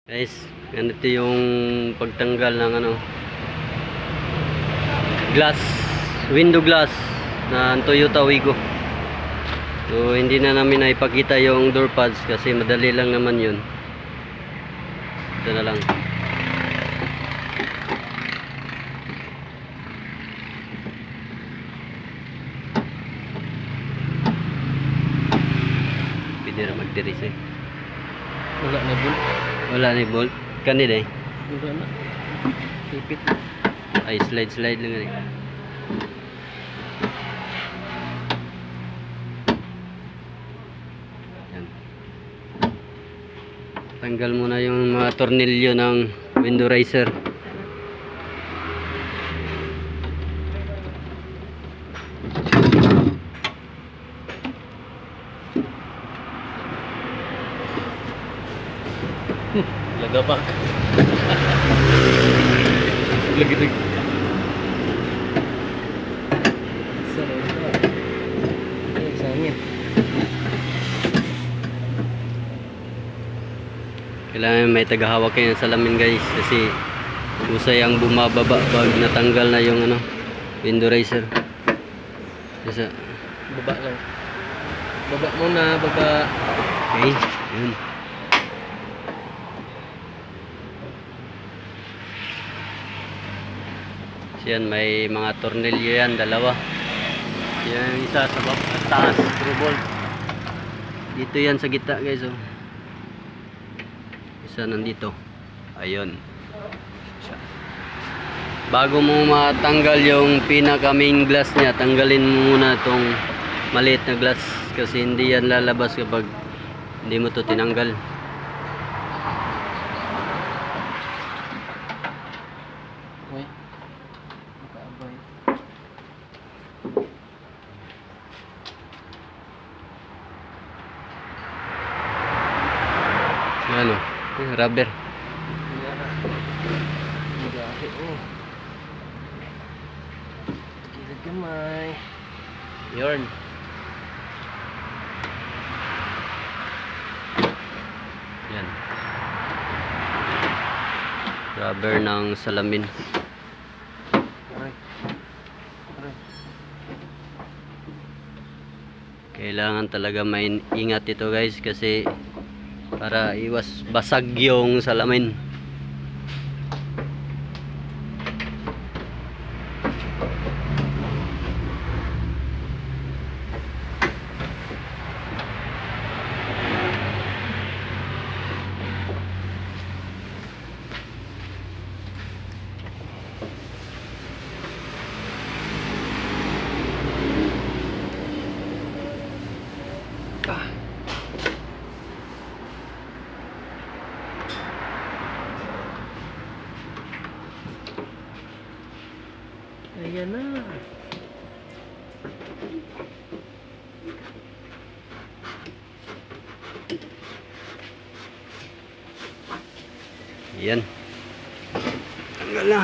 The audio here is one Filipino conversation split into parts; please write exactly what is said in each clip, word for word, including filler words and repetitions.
Guys, ganito yung pagtanggal ng ano glass, window glass na Toyota Wigo. So hindi na namin naipakita yung door pads kasi madali lang naman yun. Ito na lang. Pwede na magdiris eh. Wala na bolt. Wala ni bolt. Kanina eh. Wala na. Ipit. Ay, slide slide lang eh. Yan. Tanggal muna yung mga tornilyo ng window riser. Lagabak. Lagi-lagi. Sarap na. Ay, sangit. Kailangan may tagahawak kayo ng salamin guys kasi usay ang bumababa pag natanggal na yung ano window riser. Kasi Baba lang. Baba muna, baba. okay, yun. Yan, may mga tornilyo yan, dalawa. Yan, isa sa baba, taas, screw bolt. Dito yan sa gitna guys, oh. Isa nandito. Ayun. Isa. Bago mo matanggal yung pinaka main glass niya, tanggalin mo muna itong maliit na glass kasi hindi yan lalabas kapag hindi mo to tinanggal. Uy. Nakaabay. Ano? Rubber. Magahe oh. Gilid gamay. Yarn. Yan. Rubber ng salamin. Aray. Aray. Kailangan talaga may ingat ito guys kasi para iwas basag yung salamin. Ayan na. Yan. Tanggal na.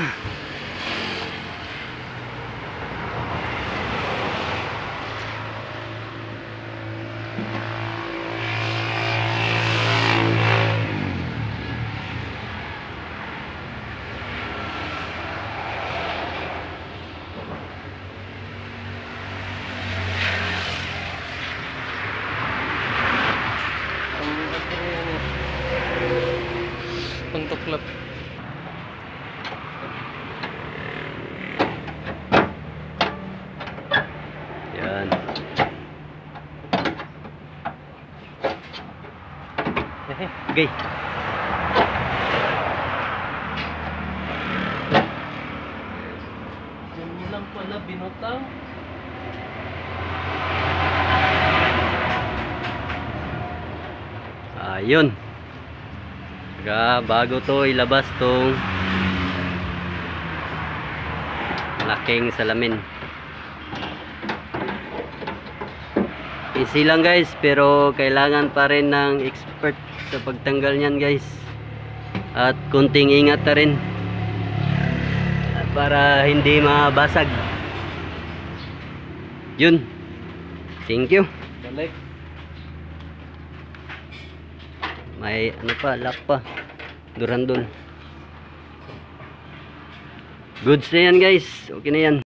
Pangtuklap. Yan. Okay. Diyan mo lang pala binutang. Ayun. Saka bago to ilabas tong laking salamin. Easy lang guys pero kailangan pa rin ng expert sa pagtanggal niyan guys. At kunting ingat na rin para hindi mabasag. Yun. Thank you. Balik. May ano pa, lock pa. Durandol. Goods na yan guys. Okay na yan.